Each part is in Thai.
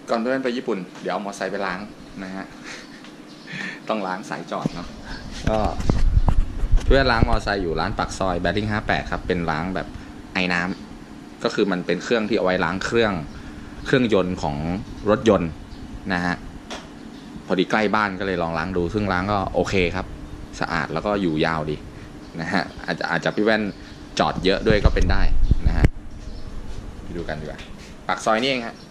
ก่อนเพื่อนไปญี่ปุ่นเดี๋ยวเอามอเตอร์ไซค์ไปล้างนะฮะต้องล้างสายจอดเนาะก็เพื่อนล้างมอเตอร์ไซค์อยู่ร้านปากซอยแบริ่ง58ครับเป็นล้างแบบไอ้น้ำก็คือมันเป็นเครื่องที่เอาไว้ล้างเครื่องยนต์ของรถยนต์นะฮะพอดีใกล้บ้านก็เลยลองล้างดูซึ่งล้างก็โอเคครับสะอาดแล้วก็อยู่ยาวดีนะฮะอาจจะพี่แว่นจอดเยอะด้วยก็เป็นได้นะฮะไปดูกันดีกว่าปากซอยนี่เองฮะ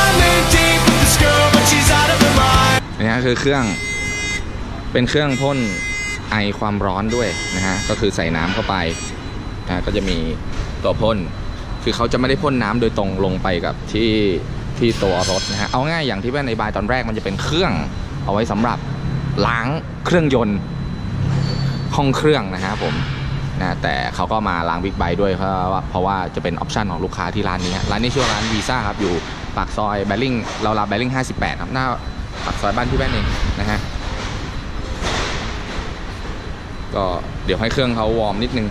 นี่คือเครื่องเป็นเครื่องพ่นไอความร้อนด้วยนะฮะก็คือใส่น้ำเข้าไปนะก็จะมีตัวพ่นคือเขาจะไม่ได้พ่นน้ำโดยตรงลงไปกับที่ตัวรถนะฮะเอาง่ายอย่างที่แว่นในบายตอนแรกมันจะเป็นเครื่องเอาไว้สำหรับล้างเครื่องยนต์ห้องเครื่องนะฮะผมนะแต่เขาก็มาล้างบิ๊กไบค์ด้วยเพราะว่าจะเป็นออปชันของลูกค้าที่ร้านนี้ชื่อร้านวีซ่าครับอยู่ปากซอยแบริ่งเราแบริ่ง58ครับหน้าปากซอยบ้านพี่แว่นเองนะฮะก็เดี๋ยวให้เครื่องเขาวอร์มนิดนึง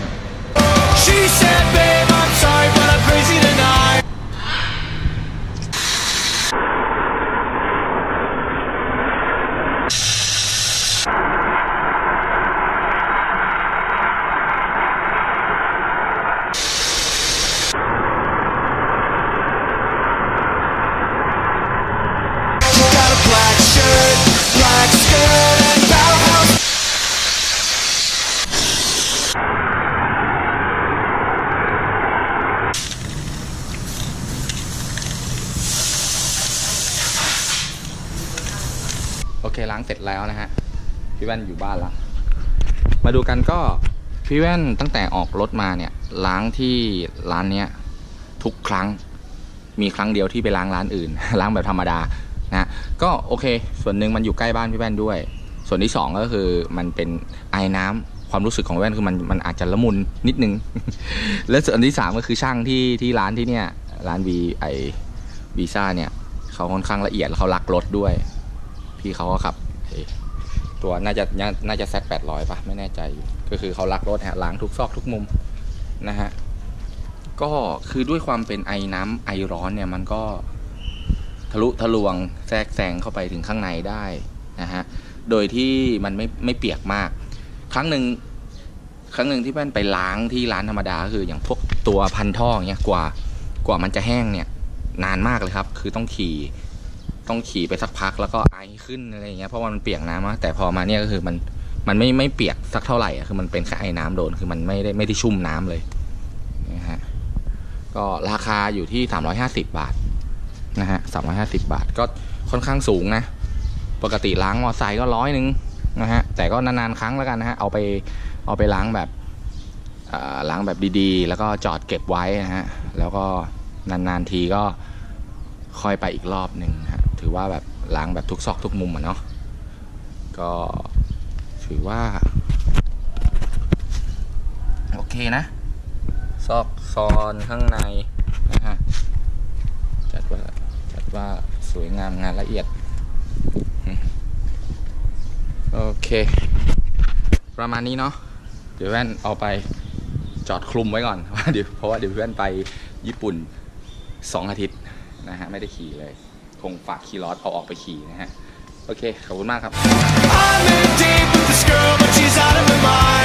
โอเคล้างเสร็จแล้วนะฮะพี่แว่นอยู่บ้านแล้วมาดูกันก็พี่แว่นตั้งแต่ออกรถมาเนี่ยล้างที่ร้านเนี้ยทุกครั้งมีครั้งเดียวที่ไปล้างร้านอื่น ล้างแบบธรรมดานะก็โอเคส่วนหนึ่งมันอยู่ใกล้บ้านพี่แว่นด้วยส่วนที่สองก็คือมันเป็นไอน้ำความรู้สึกของแว่นคือมันอาจจะละมุนนิดนึง และส่วนที่สามก็คือช่างที่ร้านที่เนี่ยร้านวีซ่าเนี่ยเขาค่อนข้างละเอียดแล้วเขารักรถด้วยพี่เขาก็ขับตัวน่าจะแซด800ป่ะไม่แน่ใจก็คือเขารักรถฮะล้างทุกซอกทุกมุมนะฮะก็คือด้วยความเป็นไอน้ำไอร้อนเนี่ยมันก็ทะลุทะลวงแทรกแซงเข้าไปถึงข้างในได้นะฮะโดยที่มันไม่เปียกมากครั้งหนึ่งที่แว่นไปล้างที่ร้านธรรมดาก็คืออย่างพวกตัวพันท่ออย่างเงี้ยกว่ามันจะแห้งเนี่ยนานมากเลยครับคือต้องขี่ไปสักพักแล้วก็ไอขึ้นอะไรอย่างเงี้ยเพราะว่ามันเปียกน้ำมากแต่พอมาเนี่ยก็คือมันไม่เปียกสักเท่าไหร่คือมันเป็นแค่ไอน้ำโดนคือมันไม่ได้ชุ่มน้ำเลยนะฮะก็ราคาอยู่ที่350 บาทนะฮะ350 บาทก็ค่อนข้างสูงนะปกติล้างมอไซค์ก็100 นึงนะฮะแต่ก็นานๆครั้งแล้วกันนะฮะเอาไปล้างแบบดีๆแล้วก็จอดเก็บไว้นะฮะแล้วก็นานๆทีก็ค่อยไปอีกรอบหนึ่งฮะถือว่าแบบล้างแบบทุกซอกทุกมุมเนาะก็ถือว่าโอเคนะซอกซอนข้างในนะฮะจัดว่าสวยงามงานละเอียดโอเคประมาณนี้เนาะเดี๋ยวแว่นเอาไปจอดคลุมไว้ก่อนเพราะว่าเดี๋ยวแว่นไปญี่ปุ่น2 อาทิตย์นะฮะไม่ได้ขี่เลยคงฝากขี่รถเอาออกไปขี่นะฮะโอเคขอบคุณมากครับ